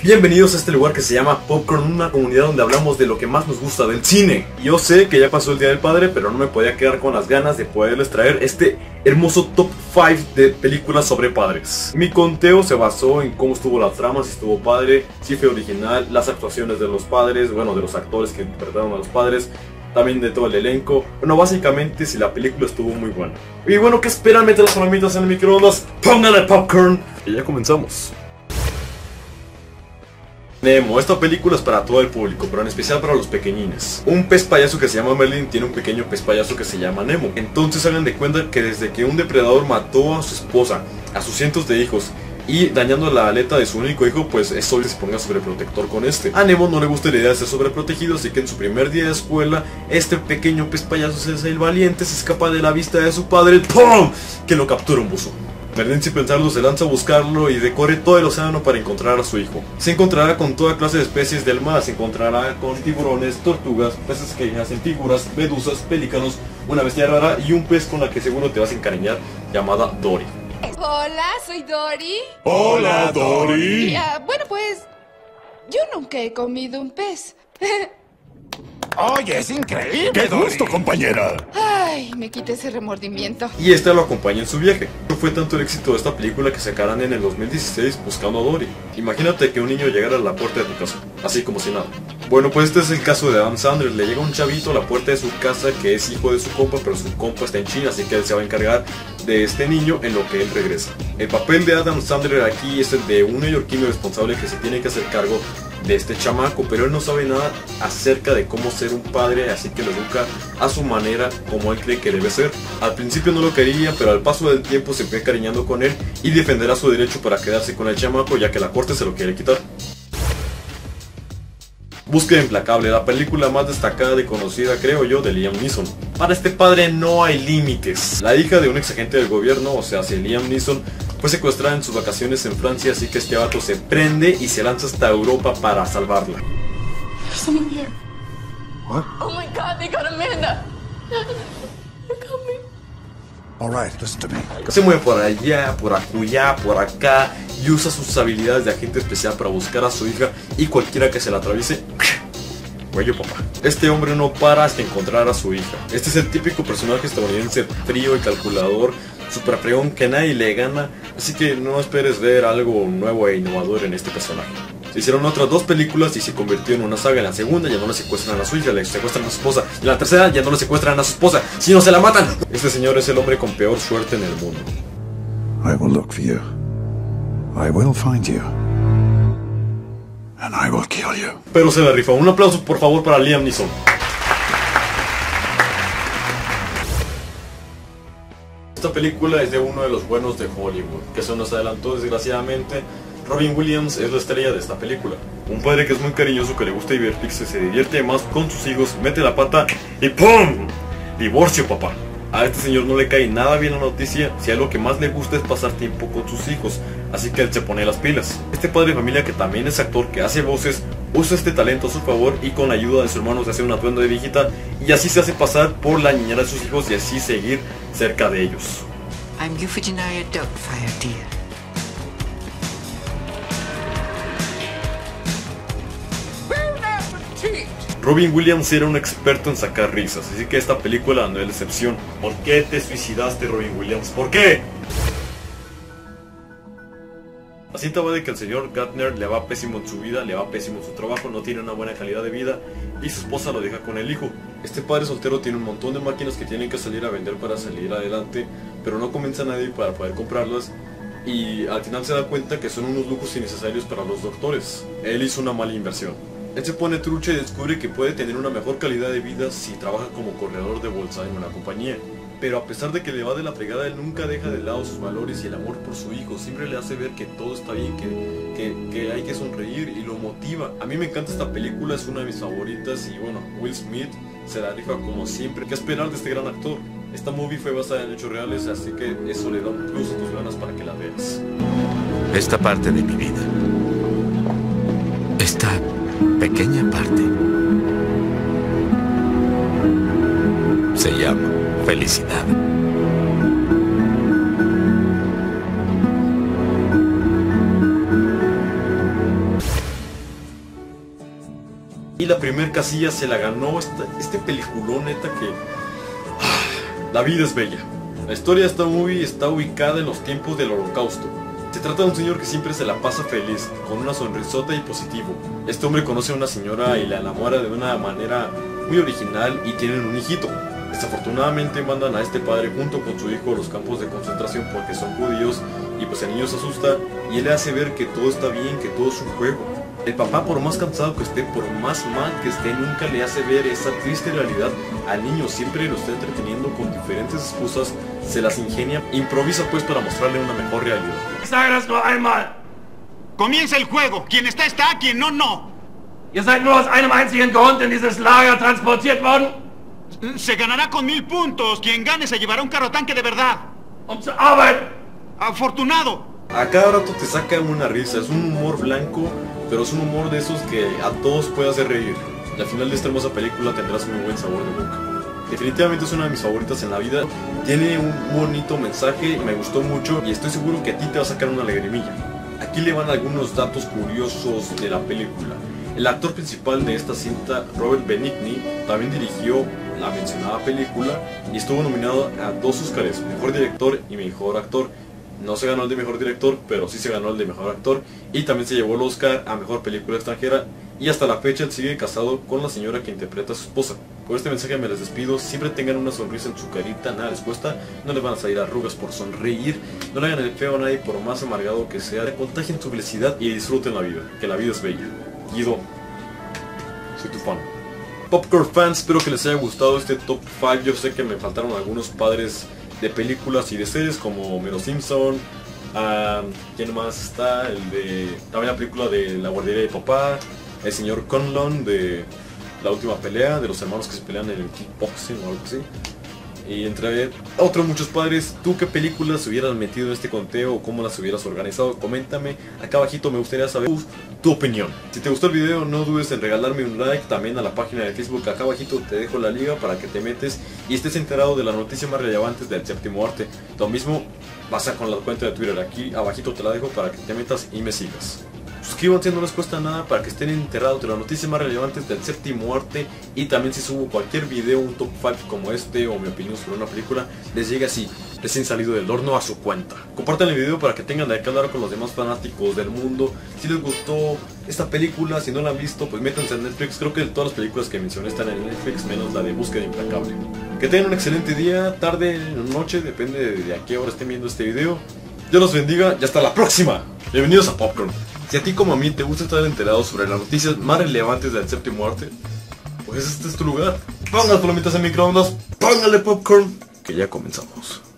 Bienvenidos a este lugar que se llama Popcorn, una comunidad donde hablamos de lo que más nos gusta del cine. Yo sé que ya pasó el Día del Padre, pero no me podía quedar con las ganas de poderles traer este hermoso top 5 de películas sobre padres. Mi conteo se basó en cómo estuvo la trama, si estuvo padre, si fue original, las actuaciones de los padres, bueno, de los actores que interpretaron a los padres, también de todo el elenco. Bueno, básicamente si la película estuvo muy buena. Y bueno, ¿qué esperan? Meten las palomitas en el microondas, pónganle popcorn y ya comenzamos. Nemo, esta película es para todo el público, pero en especial para los pequeñines. Un pez payaso que se llama Merlin tiene un pequeño pez payaso que se llama Nemo. Entonces hagan de cuenta que desde que un depredador mató a su esposa, a sus cientos de hijos, y dañando la aleta de su único hijo, pues es obvio que se ponga sobreprotector con este. A Nemo no le gusta la idea de ser sobreprotegido, así que en su primer día de escuela, este pequeño pez payaso se hace el valiente, se escapa de la vista de su padre, ¡pum!, que lo captura un buzo. Merlin, sin pensarlo, se lanza a buscarlo y recorre todo el océano para encontrar a su hijo. Se encontrará con toda clase de especies del mar, se encontrará con tiburones, tortugas, peces que hacen figuras, medusas, pelícanos, una bestia rara y un pez con la que seguro te vas a encariñar, llamada Dory. Hola, soy Dory. Hola, Dory. Bueno, pues yo nunca he comido un pez. Oye, es increíble. ¡Qué gusto, compañera! Ay, me quité ese remordimiento. Y esta lo acompaña en su viaje. No fue tanto el éxito de esta película que sacarán en el 2016 buscando a Dory. Imagínate que un niño llegara a la puerta de tu casa, así como si nada. Bueno, pues este es el caso de Adam Sandler. Le llega un chavito a la puerta de su casa que es hijo de su compa, pero su compa está en China, así que él se va a encargar de este niño en lo que él regresa. El papel de Adam Sandler aquí es el de un neoyorquino responsable que se tiene que hacer cargo de este chamaco, pero él no sabe nada acerca de cómo ser un padre, así que lo educa a su manera, como él cree que debe ser. Al principio no lo quería, pero al paso del tiempo se fue encariñando con él y defenderá su derecho para quedarse con el chamaco, ya que la corte se lo quiere quitar. Búsqueda implacable, la película más destacada y conocida, creo yo, de Liam Neeson. Para este padre no hay límites. La hija de un ex agente del gobierno, o sea, Liam Neeson, fue secuestrada en sus vacaciones en Francia, así que este vato se prende y se lanza hasta Europa para salvarla. There's someone here. What? Oh my God, they got Amanda. They got me. All right, listen to me. Se mueve por allá, por acullá, por acá y usa sus habilidades de agente especial para buscar a su hija y cualquiera que se la atraviese. Cuello, papá. Este hombre no para hasta encontrar a su hija. Este es el típico personaje estadounidense frío y calculador, super fregón que nadie le gana, así que no esperes ver algo nuevo e innovador en este personaje. Se hicieron otras dos películas y se convirtió en una saga. En la segunda ya no le secuestran a su hija, le secuestran a su esposa. En la tercera ya no le secuestran a su esposa, sino se la matan. Este señor es el hombre con peor suerte en el mundo. I will look for you. I will find you. And I will kill you. Pero se la rifa. Un aplauso por favor para Liam Neeson. Esta película es de uno de los buenos de Hollywood, que se nos adelantó desgraciadamente. Robin Williams es la estrella de esta película. Un padre que es muy cariñoso, que le gusta divertirse, se divierte más con sus hijos, mete la pata y ¡pum! Divorcio, papá. A este señor no le cae nada bien la noticia si a lo que más le gusta es pasar tiempo con sus hijos, así que él se pone las pilas. Este padre de familia, que también es actor, que hace voces, usa este talento a su favor y con la ayuda de su hermano se hace un atuendo de viejita y así se hace pasar por la niñera de sus hijos y así seguir cerca de ellos. I'm Euphigenia Doubtfire, dear. Robin Williams era un experto en sacar risas, así que esta película no es la excepción. ¿Por qué te suicidaste, Robin Williams? ¿Por qué? La cinta va de que el señor Gardner le va pésimo en su vida, le va pésimo en su trabajo, no tiene una buena calidad de vida y su esposa lo deja con el hijo. Este padre soltero tiene un montón de máquinas que tienen que salir a vender para salir adelante, pero no convence a nadie para poder comprarlas y al final se da cuenta que son unos lujos innecesarios para los doctores. Él hizo una mala inversión. Él se pone trucha y descubre que puede tener una mejor calidad de vida si trabaja como corredor de bolsa en una compañía. Pero a pesar de que le va de la fregada, él nunca deja de lado sus valores y el amor por su hijo. Siempre le hace ver que todo está bien, que hay que sonreír y lo motiva. A mí me encanta esta película, es una de mis favoritas y bueno, Will Smith se la rifa como siempre. ¿Qué esperar de este gran actor? Esta movie fue basada en hechos reales, así que eso le da un plus a tus ganas para que la veas. Esta parte de mi vida, esta pequeña parte, se llama felicidad. Y la primer casilla se la ganó este peliculón, neta, que... La vida es bella. La historia de esta movie está ubicada en los tiempos del Holocausto. Se trata de un señor que siempre se la pasa feliz, con una sonrisota y positivo. Este hombre conoce a una señora y la enamora de una manera muy original y tienen un hijito. Desafortunadamente mandan a este padre junto con su hijo a los campos de concentración porque son judíos y pues el niño se asusta y él le hace ver que todo está bien, que todo es un juego. El papá, por más cansado que esté, por más mal que esté, nunca le hace ver esa triste realidad al niño. Siempre lo está entreteniendo con diferentes excusas, se las ingenia, improvisa pues para mostrarle una mejor realidad. Sag das nur einmal. Comienza el juego. Quien está, está. Quien no, no. Ihr seid nur aus einem einzigen Grund in dieses Lager transportiert worden? Se ganará con 1000 puntos. Quien gane se llevará un carro tanque de verdad. Zu arbeiten. Afortunado. A cada rato te saca una risa, es un humor blanco, pero es un humor de esos que a todos puede hacer reír. Y al final de esta hermosa película tendrás un muy buen sabor de boca. Definitivamente es una de mis favoritas en la vida. Tiene un bonito mensaje, me gustó mucho y estoy seguro que a ti te va a sacar una lagrimilla. Aquí le van algunos datos curiosos de la película. El actor principal de esta cinta, Robert Benigni, también dirigió la mencionada película y estuvo nominado a 2 Óscares, Mejor Director y Mejor Actor. No se ganó el de Mejor Director, pero sí se ganó el de Mejor Actor y también se llevó el Oscar a Mejor Película Extranjera y hasta la fecha él sigue casado con la señora que interpreta a su esposa. Por este mensaje me les despido, siempre tengan una sonrisa en su carita, nada les cuesta, no les van a salir arrugas por sonreír, no le hagan el feo a nadie por más amargado que sea, contagien su felicidad y disfruten la vida, que la vida es bella. Guido, soy tu fan. Popcorn fans, espero que les haya gustado este top 5, yo sé que me faltaron algunos padres de películas y de series como Homero Simpson, ¿quién más está? También la película de La guardería de papá, el señor Conlon de La última pelea, de los hermanos que se pelean en el kickboxing o algo así. Y entre otros muchos padres, ¿tú qué películas hubieras metido en este conteo o cómo las hubieras organizado? Coméntame acá abajito, me gustaría saber tu opinión. Si te gustó el video no dudes en regalarme un like, también a la página de Facebook acá abajito te dejo la liga para que te metes y estés enterado de las noticias más relevantes del séptimo arte. Lo mismo pasa con la cuenta de Twitter, aquí abajito te la dejo para que te metas y me sigas. Suscríbanse, no les cuesta nada para que estén enterados de las noticias más relevantes del séptimo arte y también si subo cualquier video, un top 5 como este o mi opinión sobre una película, les llega así, recién salido del horno a su cuenta. Compartan el video para que tengan de qué hablar con los demás fanáticos del mundo. Si les gustó esta película, si no la han visto, pues métanse en Netflix. Creo que todas las películas que mencioné están en Netflix, menos la de Búsqueda Implacable. Que tengan un excelente día, tarde, noche, depende de a qué hora estén viendo este video. Dios los bendiga y hasta la próxima. Bienvenidos a Popcorn. Si a ti como a mí te gusta estar enterado sobre las noticias más relevantes del séptimo arte, pues este es tu lugar. Pongan las palomitas en microondas, póngale popcorn, que ya comenzamos.